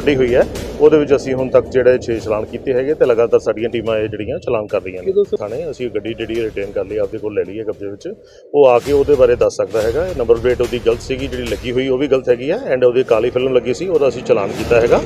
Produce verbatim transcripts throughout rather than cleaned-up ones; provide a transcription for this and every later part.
ਵੱਡੀ ਹੋਈ है ਉਹਦੇ ਵਿੱਚ ਅਸੀਂ ਹੁਣ ਤੱਕ ਜਿਹੜੇ ਛੇ ਚਲਾਨ ਕੀਤੇ ਹੈਗੇ ਤੇ ਲਗਾਤਾਰ ਸਾਡੀਆਂ ਟੀਮਾਂ ਇਹ ਜਿਹੜੀਆਂ ਚਲਾਨ ਕਰ ਰਹੀਆਂ ਨੇ। ਥਾਣੇ ਅਸੀਂ ਗੱਡੀ ਜਿਹੜੀ ਰਿਟੇਨ ਕਰ ਲਈ, ਆਪਦੇ ਕੋਲ ਲੈ ਲਈ ਹੈ ਕਬਜ਼ੇ ਵਿੱਚ। ਉਹ ਆ ਕੇ ਉਹਦੇ ਬਾਰੇ ਦੱਸ ਸਕਦਾ ਹੈਗਾ। ਨੰਬਰ ਪਲੇਟ ਉਹਦੀ ਗਲਤ ਸੀਗੀ, ਜਿਹੜੀ ਲੱਗੀ ਹੋਈ ਉਹ ਵੀ ਗਲਤ ਹੈਗੀ ਹੈ ਐਂਡ ਉਹਦੀ ਕਾਲੀ ਫਿਲਮ ਲੱਗੀ ਸੀ, ਉਹਦਾ ਅਸੀਂ ਚਲਾਨ ਕੀਤਾ ਹੈਗਾ।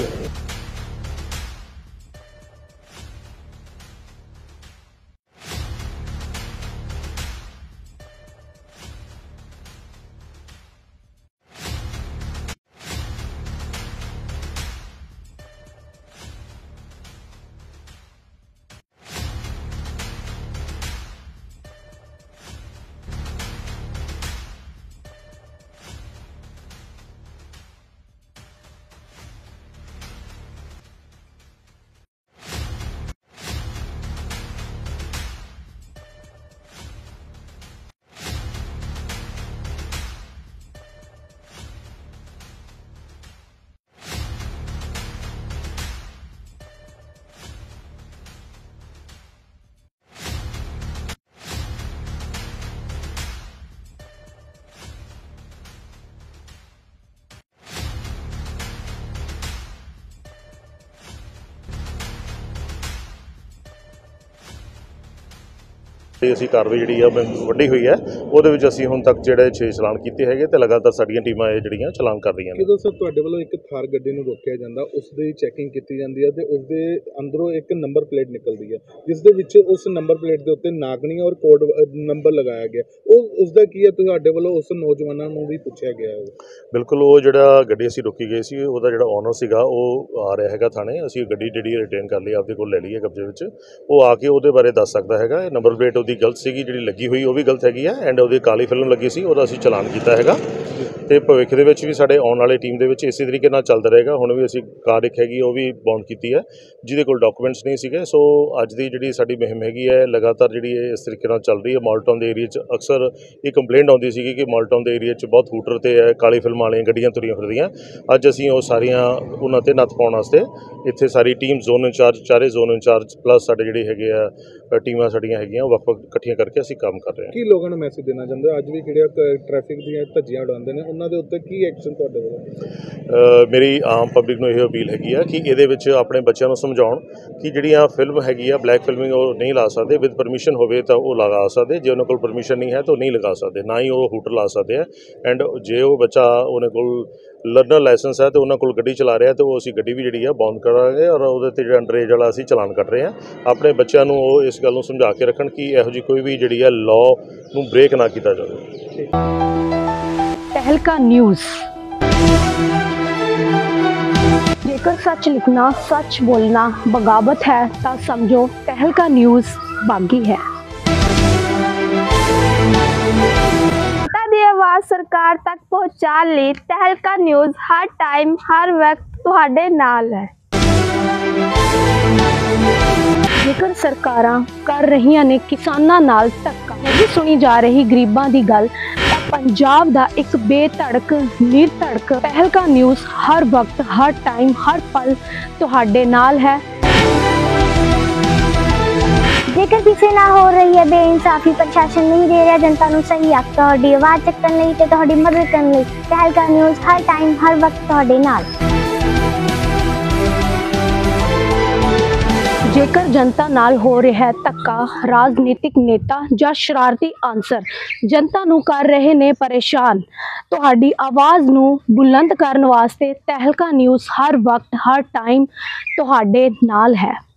ਅਸੀਂ ਕਾਰਵਾਈ ਜਿਹੜੀ ਆ ਵੱਡੀ ਹੋਈ ਹੈ ਉਹਦੇ ਵਿੱਚ ਅਸੀਂ ਹੁਣ ਤੱਕ ਜਿਹੜੇ ਛੇ ਚਲਾਨ ਕੀਤੇ ਹੈਗੇ ਤੇ ਲਗਾਤਾਰ ਸਾਡੀਆਂ ਟੀਮਾਂ ਇਹ ਜਿਹੜੀਆਂ ਚਲਾਨ ਕਰ ਰਹੀਆਂ ਨੇ। ਜਦੋਂ ਸਰ ਤੁਹਾਡੇ ਵੱਲੋਂ ਇੱਕ ਥਾਰ ਗੱਡੀ ਨੂੰ ਰੋਕਿਆ ਜਾਂਦਾ, ਉਸ ਦੀ ਚੈਕਿੰਗ ਕੀਤੀ ਜਾਂਦੀ ਹੈ ਤੇ ਉਸ ਦੇ ਅੰਦਰੋਂ ਇੱਕ ਨੰਬਰ ਪਲੇਟ ਨਿਕਲਦੀ ਹੈ ਜਿਸ ਦੇ ਵਿੱਚ ਉਸ ਨੰਬਰ ਪਲੇਟ ਦੇ ਉੱਤੇ ਨਾਗਣੀ ਔਰ ਕੋਡ ਨੰਬਰ ਲਗਾਇਆ ਗਿਆ, ਉਹ ਉਸ ਦਾ ਕੀ ਹੈ? ਤੁਹਾਡੇ ਵੱਲੋਂ ਉਸ ਨੌਜਵਾਨਾਂ ਨੂੰ ਵੀ ਪੁੱਛਿਆ ਗਿਆ ਹੈ? ਬਿਲਕੁਲ, ਉਹ ਜਿਹੜਾ ਗੱਡੀ ਅਸੀਂ ਰੋਕੀ ਗਈ ਸੀ ਉਹਦਾ ਜਿਹੜਾ ਓਨਰ ਸੀਗਾ ਉਹ ਆ ਰਿਹਾ ਹੈਗਾ ਥਾਣੇ। ਅਸੀਂ ਗੱਡੀ ਜਿਹੜੀ ਰਿਟੇਨ ਕਰ ਲਈ, ਆਪਦੇ ਕੋਲ ਲੈ ਲਈ ਹੈ ਕਬਜ਼ੇ ਵਿੱਚ। ਉਹ ਆ ਕੇ ਉਹਦੇ ਬਾਰੇ ਦੱਸ ਸਕਦਾ ਹੈਗਾ। ਨੰਬਰ ਪਲੇਟ ਉਹਦੀ ਗਲਤ ਸੀਗੀ, ਜਿਹੜੀ ਲੱਗੀ ਹੋਈ ਉਹ ਵੀ ਗਲਤ ਹੈਗੀ ਹੈ ਐਂਡ ਉਹਦੀ ਕਾਲੀ ਫਿਲਮ ਲੱਗੀ ਸੀ, ਉਹਦਾ ਅਸੀਂ ਚਲਾਨ ਕੀਤਾ ਹੈਗਾ। ਤੇ ਭਵਿੱਖ ਦੇ ਵਿੱਚ ਵੀ ਸਾਡੇ ਆਉਣ ਵਾਲੇ ਟੀਮ ਦੇ ਵਿੱਚ ਇਸੇ ਤਰੀਕੇ ਨਾਲ ਚੱਲਦਾ ਰਹੇਗਾ। ਹੁਣ ਵੀ ਅਸੀਂ ਕਾਰ ਇੱਕ ਹੈਗੀ ਉਹ ਵੀ ਬੌਂਡ ਕੀਤੀ ਹੈ ਜਿਹਦੇ ਕੋਲ ਡਾਕੂਮੈਂਟਸ ਨਹੀਂ ਸੀਗੇ। ਸੋ ਅੱਜ ਦੀ ਜਿਹੜੀ ਸਾਡੀ ਮੁਹਿੰਮ ਹੈਗੀ ਹੈ ਲਗਾਤਾਰ ਜਿਹੜੀ ਇਹ ਇਸ ਤਰੀਕੇ ਨਾਲ ਚੱਲ ਰਹੀ ਹੈ। ਮਾਲਟਾਊਨ ਦੇ ਏਰੀਆ 'ਚ ਅਕਸਰ ਇਹ ਕੰਪਲੇਂਟ ਆਉਂਦੀ ਸੀਗੀ ਕਿ ਮਾਲਟਾਊਨ ਦੇ ਏਰੀਆ 'ਚ ਬਹੁਤ ਹੂਟਰ ਤੇ ਕਾਲੀ ਫਿਲਮਾਂ ਵਾਲੀਆਂ ਗੱਡੀਆਂ ਤੁਰੀਆਂ ਫਿਰਦੀਆਂ। ਅੱਜ ਅਸੀਂ ਉਹ ਸਾਰੀਆਂ ਉਹਨਾਂ 'ਤੇ ਨੱਥ ਪਾਉਣ ਵਾਸਤੇ ਇੱਥੇ ਸਾਰੀ ਟੀਮ ਜ਼ੋਨ ਇੰਚਾਰਜ, ਚਾਰੇ ਜ਼ੋਨ ਇੰਚਾਰਜ ਪਲੱਸ ਸਾਡੇ ਜਿਹੜੇ ਹੈਗੇ ਆ ਟੀਮਾਂ ਸਾਡੀਆਂ ਹੈਗੀਆਂ ਵੱਖ ਵੱਖ ਇਕੱਠੀਆਂ ਕਰਕੇ ਅਸੀਂ ਕੰਮ ਕਰ ਰਹੇ ਹਾਂ। ਕੀ ਲੋਕਾਂ ਨੂੰ ਮੈਸੇਜ ਦੇਣਾ ਚਾਹੁੰਦੇ ਹੋ? ਅੱਜ ਵੀ ਕਿਹੜੇ ਟ੍ਰੈਫਿਕ ਦੀਆਂ ਧੱਜੀਆਂ ਉਡਾਉਂਦੇ ਨੇ, ਉਹਨਾਂ ਦੇ ਉੱਤੇ ਕੀ ਐਕਸ਼ਨ ਤੁਹਾਡੇ ਵੱਲੋਂ? ਮੇਰੀ ਆਮ ਪਬਲਿਕ ਨੂੰ ਇਹ ਅਪੀਲ ਹੈਗੀ ਆ ਕਿ ਇਹਦੇ ਵਿੱਚ ਆਪਣੇ ਬੱਚਿਆਂ ਨੂੰ ਸਮਝਾਉਣ ਕਿ ਜਿਹੜੀਆਂ ਫਿਲਮ ਹੈਗੀ ਆ ਬਲੈਕ ਫਿਲਮਿੰਗ ਉਹ ਨਹੀਂ ਲਾ ਸਕਦੇ। ਵਿਦ ਪਰਮਿਸ਼ਨ ਹੋਵੇ ਤਾਂ ਉਹ ਲਗਾ ਸਕਦੇ, ਜੇ ਉਹਨਾਂ ਕੋਲ ਪਰਮਿਸ਼ਨ ਨਹੀਂ ਹੈ ਤਾਂ ਉਹ ਨਹੀਂ ਲਗਾ ਸਕਦੇ, ਨਾ ਹੀ ਉਹ ਹੂਟਰ ਲਾ ਸਕਦੇ ਆ। ਐਂਡ ਜੇ ਉਹ ਬੱਚਾ ਉਹਨਾਂ ਕੋਲ ਲਰਨਰ ਲਾਇਸੈਂਸ ਹੈ ਤੇ ਉਹਨਾਂ ਕੋਲ ਗੱਡੀ ਚਲਾ ਰਿਹਾ ਤੇ ਉਹ ਅਸੀਂ ਗੱਡੀ ਵੀ ਜਿਹੜੀ ਆ ਬੌਂਦ ਕਰਾਂਗੇ ਔਰ ਉਹਦੇ 'ਤੇ ਜਿਹੜਾ ਅੰਡਰ ਏਜ ਵਾਲਾ ਅਸੀਂ ਚਲਾਨ ਕੱਟ ਰਹੇ ਹਾਂ। ਆਪਣੇ ਬੱਚਿਆਂ ਨੂੰ ਉਹ ਇਸ ਗੱਲ ਨੂੰ ਸਮਝਾ ਕੇ ਰੱਖਣ ਕਿ ਇਹੋ ਜਿਹੀ ਕੋਈ ਵੀ ਜਿਹੜੀ ਆ ਲਾਅ ਨੂੰ ਬ੍ਰੇਕ ਨਾ ਕੀਤਾ ਜਾਵੇ। तहलका न्यूज़। जेकर सच लिखना सच बोलना बगावत है तो समझो तहलका न्यूज़ बागी है। दी आवाज़ सरकार तक पहुँचा ली, तहलका न्यूज़ हर टाइम हर वक्त तुहाडे नाल है। जेकर सरकारां कर रही ने किसानां नाल धक्का, नहीं सुनी जा रही गरीबां दी गल, तां पंजाब दा एक बेधड़क निरधड़क तहलका न्यूज़ हर वक्त हर टाइम हर पल तुहाडे नाल है। जेकर किसी ना हो रही है बेइंसाफी, प्रशासन नहीं दे रहा जनता नूं सही हक, तुहाडी आवाज़ चुकण लई ते तुहाडी मदद करन लई तहलका न्यूज़ हर टाइम हर वक्त तुहाडे नाल। जेकर जनता नाल हो रहा है धक्का, राजनीतिक नेता या शरारती आंसर जनता नूं कर रहे ने परेशान, तुहाडी आवाज़ नूं बुलंद करन वास्ते तहलका न्यूज़ हर वक्त हर टाइम तुहाडे नाल है।